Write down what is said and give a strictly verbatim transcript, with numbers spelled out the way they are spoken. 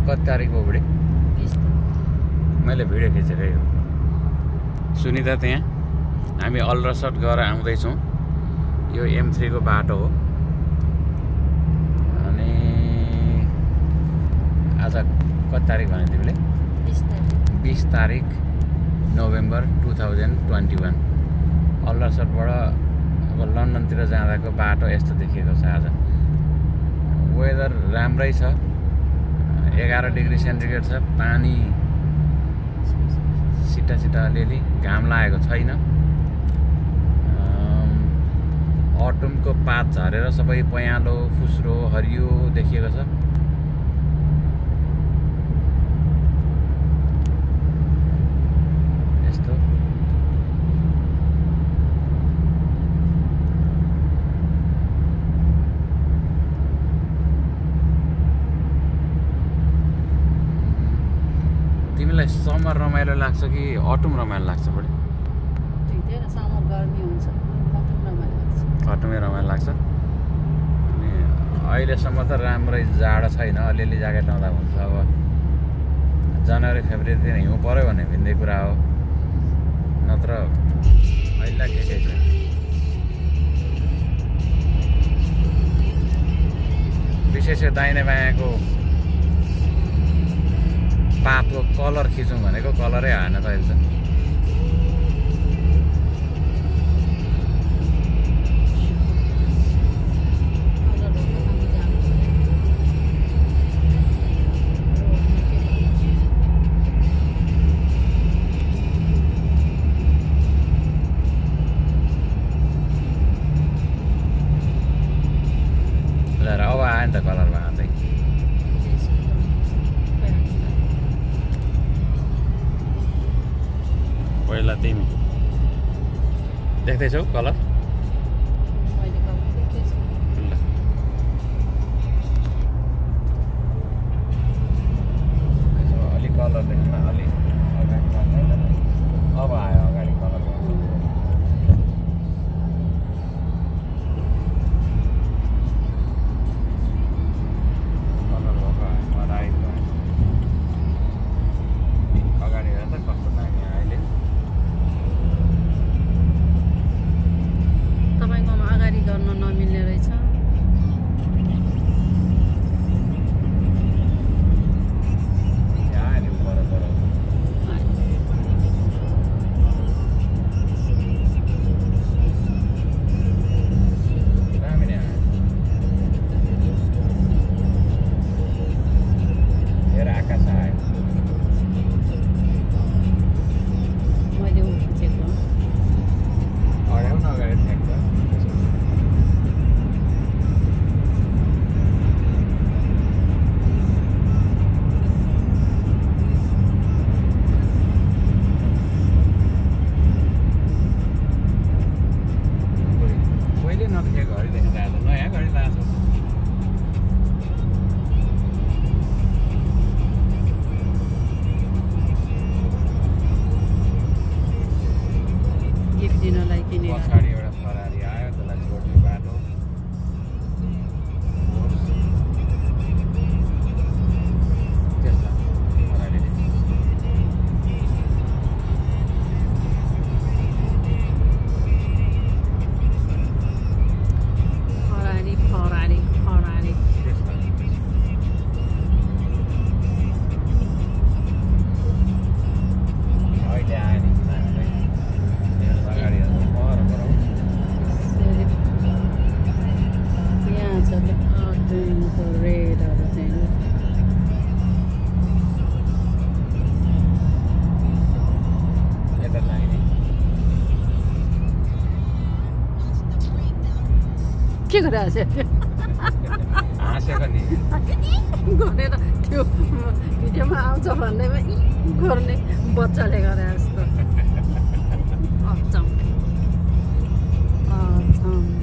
कति तारिक हो बुढी मैले भिडियो खिचेकै हो सुनिता त्यहाँ हामी अलरसट गएर आउँदैछौँ यो एम थ्री को बाटो हो अनि आज कति तारिक भने तिमीले बीस तारिक November two thousand twenty one अलरसटबाट अब लन्डनतिर जाँदाको बाटो यस्तो देखिएको छ आज वेदर राम्रै छ एघार डिग्री सेन्टिग्रेड छ पानी सिटा सिटा अलिअलि घाम लागेको छैन अटुमको पात झरेर सबै पयालो फुस्रो हरियो देखिएको छ यस्तो तिमीलाई समर रमाइलो लाग्छ कि अटुम रमाइलो लाग्छ बढी समर गर्मी हुन्छ अटुमै रमाइलो लाग्छ अनि अहिलेसम्म त राम्रै जाडो छैन अलिअलि ज्याकेट लाउँदा हुन्छ अब जनवरी फेब्रुअरीतिर हिउँ पऱ्यो भने भिन्दै कुरा हो नत्र अहिले के के छ विशेष दाहिने बायाँको पातको कलर खिचौँ भनेको कलरै आएन त अहिले त अब आयो नि त कलर भएको चाहिँ पहिला तिमी देख्दैछौ कलर अलि कलर देख्न अलि अगाडि अब आयो अगाडि कलर पछाडि एउटा फरारी आयो त्यसलाई छोड्ने बाटो के गरिरहेको हाँसेको नि गरेर त्यो भिडियोमा आउँछ भन्दैमा गर्ने बच्चाले गरे जस्तो